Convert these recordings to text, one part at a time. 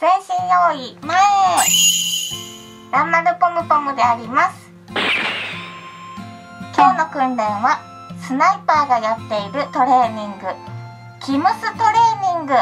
全身用意前。らんまるポムポムであります。今日の訓練はスナイパーがやっているトレーニング、キムストレーニング。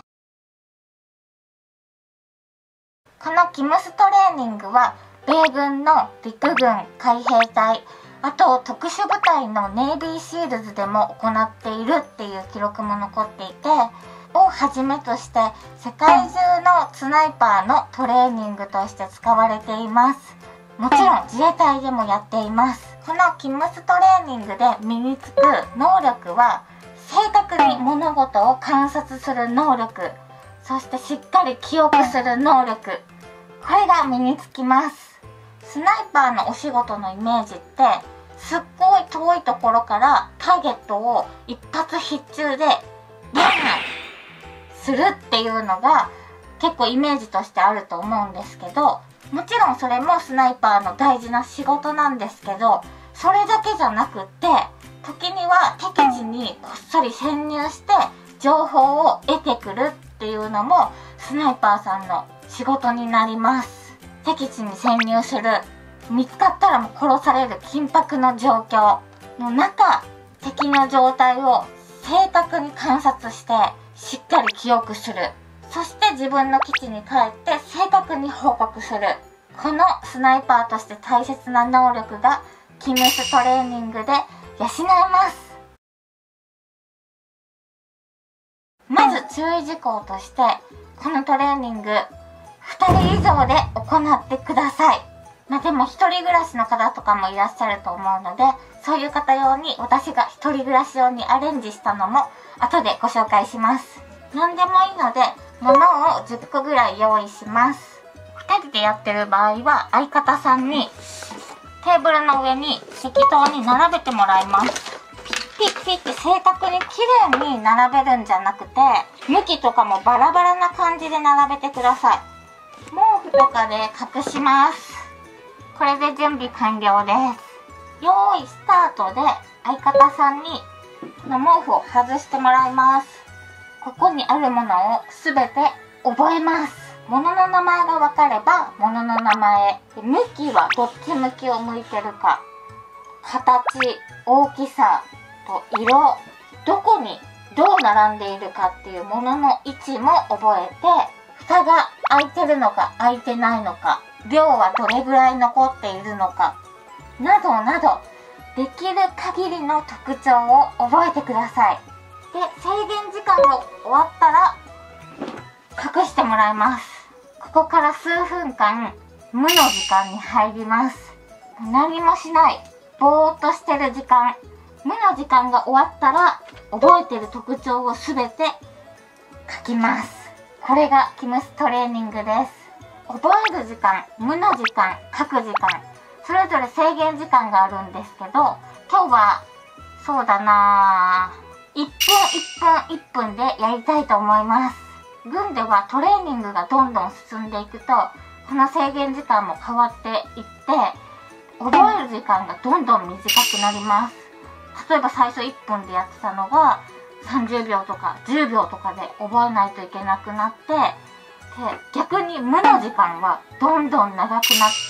このキムストレーニングは米軍の陸軍、海兵隊、あと特殊部隊のネイビーシールズでも行っているっていう記録も残っていて、をはじめとして世界中のスナイパーのトレーニングとして使われています。もちろん自衛隊でもやっています。このキムストレーニングで身につく能力は、正確に物事を観察する能力、そしてしっかり記憶する能力、これが身につきます。スナイパーのお仕事のイメージって、すっごい遠いところからターゲットを一発必中でバーンするっていうのが結構イメージとしてあると思うんですけど、もちろんそれもスナイパーの大事な仕事なんですけど、それだけじゃなくって、時には敵地にこっそり潜入して情報を得てくるっていうのもスナイパーさんの仕事になります。敵地に潜入する、見つかったらもう殺される緊迫の状況の中、敵の状態を正確に観察してしっかり記憶する、そして自分の基地に帰って正確に報告する、このスナイパーとして大切な能力がキムストレーニングで養えます。まず注意事項として、このトレーニング2人以上で行ってください。でも一人暮らしの方とかもいらっしゃると思うので、そういう方用に私が一人暮らし用にアレンジしたのも後でご紹介します。何でもいいので物を10個ぐらい用意します。2人でやってる場合は相方さんにテーブルの上に適当に並べてもらいます。ピッピッピッって正確に綺麗に並べるんじゃなくて、向きとかもバラバラな感じで並べてください。毛布とかで隠します。これで準備完了です。用意スタートで相方さんにこの毛布を外してもらいます。ここにあるものをすべて覚えます。物の名前が分かれば物の名前、向きはどっち向きを向いてるか、形、大きさと色、どこにどう並んでいるかっていうものの位置も覚えて、蓋が開いてるのか開いてないのか、量はどれぐらい残っているのか、などなどできる限りの特徴を覚えてください。で、制限時間が終わったら隠してもらいます。ここから数分間無の時間に入ります。何もしない、ぼーっとしてる時間、無の時間が終わったら覚えてる特徴をすべて書きます。これがキムストレーニングです。覚える時間、無の時間、書く時間、それぞれ制限時間があるんですけど、今日はそうだなぁ、1分でやりたいと思います。軍ではトレーニングがどんどん進んでいくと、この制限時間も変わっていって、覚える時間がどんどん短くなります。例えば最初1分でやってたのが30秒とか10秒とかで覚えないといけなくなって、逆に無の時間はどんどん長くなって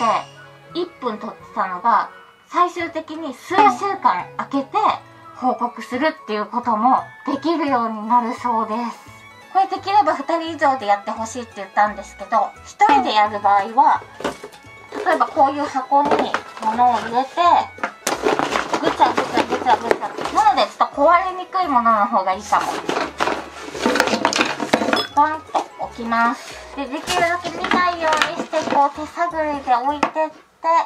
、1分取ってたのが最終的に数週間空けて報告するっていうこともできるようになるそうです。これできれば2人以上でやってほしいって言ったんですけど、1人でやる場合は、例えばこういう箱に物を入れてぐちゃぐちゃぐちゃぐちゃ、なのでちょっと壊れにくいものの方がいいかも。バンと置きます。で、できるだけ見ないようにしてこう手探りで置いてって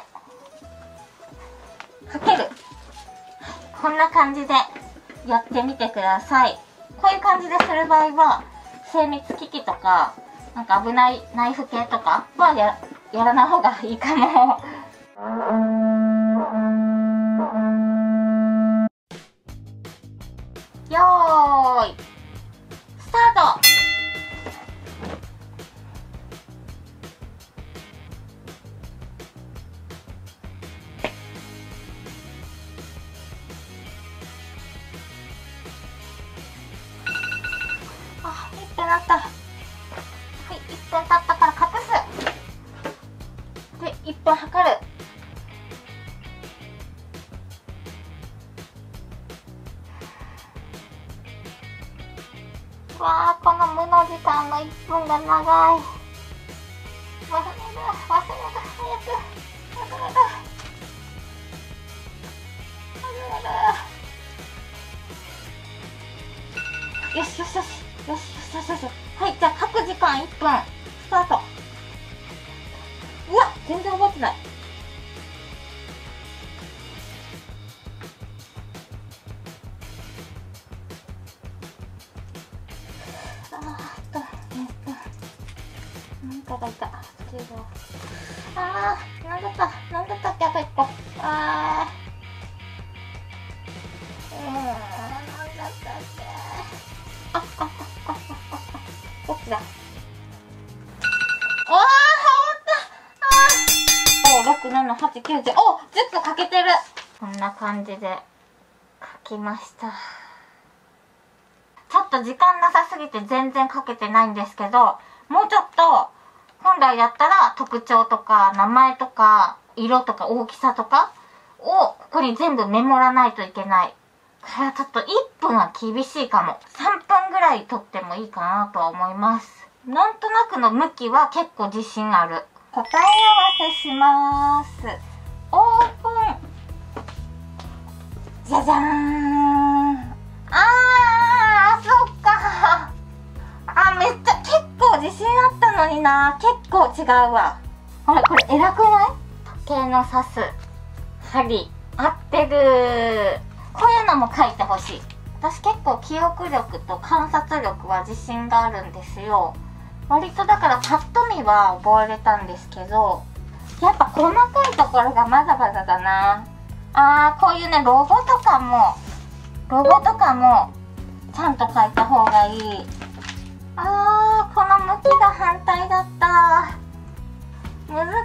かける。こんな感じでやってみてください。こういう感じでする場合は精密機器とかなんか危ないナイフ系とかはやらない方がいいかも。よーいスタート。1分あった。はい、1分経ったから隠す。で1分測る。わあ、この無の時間の1分が長い。忘れる、早く忘れる。よしよしよしよしよしよしよし。はい、じゃあ各時間1分スタート。うわ、全然覚えてない。なんかがいた。なんだったっけ、あと1個。なんだったっけ。どっちだ。6、7、8、9、10。10個かけてる。こんな感じで書きました。ちょっと時間なさすぎて全然書けてないんですけど、もうちょっと本来だったら特徴とか名前とか色とか大きさとかをここに全部メモらないといけない。これはちょっと1分は厳しいかも。3分ぐらい取ってもいいかなとは思います。なんとなくの向きは結構自信ある。答え合わせします。オープン。じゃじゃーん。そっか。めっちゃ結構自信あったのにな。結構違うわ。ほら、これ偉くない？時計の刺す針合ってる。こういうのも書いてほしい。私結構記憶力と観察力は自信があるんですよ。割とだからパッと見は覚えれたんですけど、やっぱ細かいところがまだまだだな。こういうね、ロゴとかもちゃんと書いた方がいい。この向きが反対だった。難し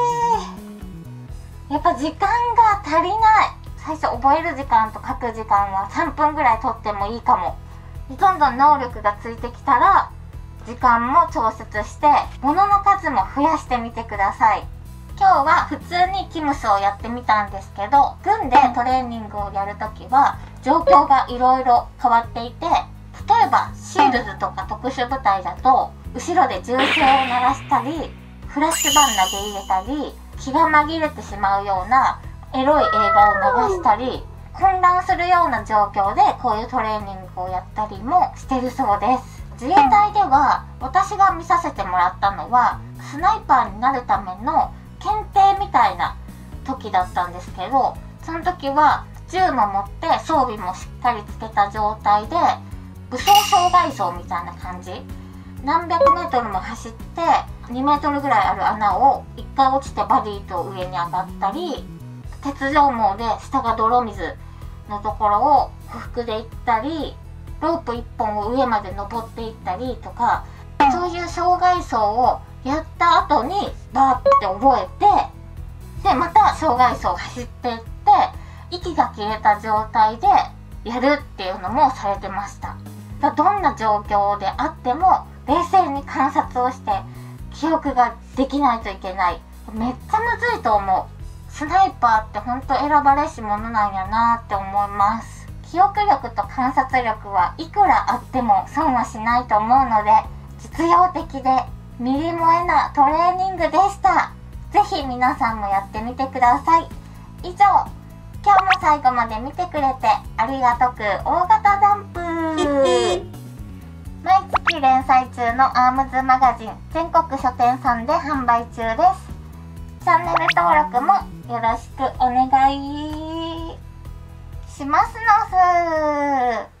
い。やっぱ時間が足りない。最初覚える時間と書く時間は3分ぐらい取ってもいいかも。どんどん能力がついてきたら時間も調節して物の数も増やしてみてください。今日は普通にキムスをやってみたんですけど、軍でトレーニングをやるときは状況がいろいろ変わっていて、例えばシールズとか特殊部隊だと後ろで銃声を鳴らしたりフラッシュバン投げ入れたり気が紛れてしまうようなエロい映画を流したり混乱するような状況でこういうトレーニングをやったりもしてるそうです。自衛隊では私が見させてもらったのはスナイパーになるための検定みたいな時だったんですけど、その時は銃も持って装備もしっかりつけた状態で武装障害走みたいな感じ、何百メートルも走って2メートルぐらいある穴を1回落ちてバディと上に上がったり、鉄条網で下が泥水のところを匍匐で行ったり、ロープ1本を上まで登っていったりとか、そういう障害走をやった後にバーって覚えて、でまた障害走を走っていって息が切れた状態でやるっていうのもされてました。どんな状況であっても冷静に観察をして記憶ができないといけない。めっちゃむずいと思う。スナイパーってほんと選ばれし者なんやなって思います。記憶力と観察力はいくらあっても損はしないと思うので、実用的でミリ萌えなトレーニングでした。ぜひ皆さんもやってみてください。以上、今日も最後まで見てくれてありがとく大型ダンプ毎月連載中のアームズマガジン全国書店さんで販売中です。チャンネル登録もよろしくお願いしますのす。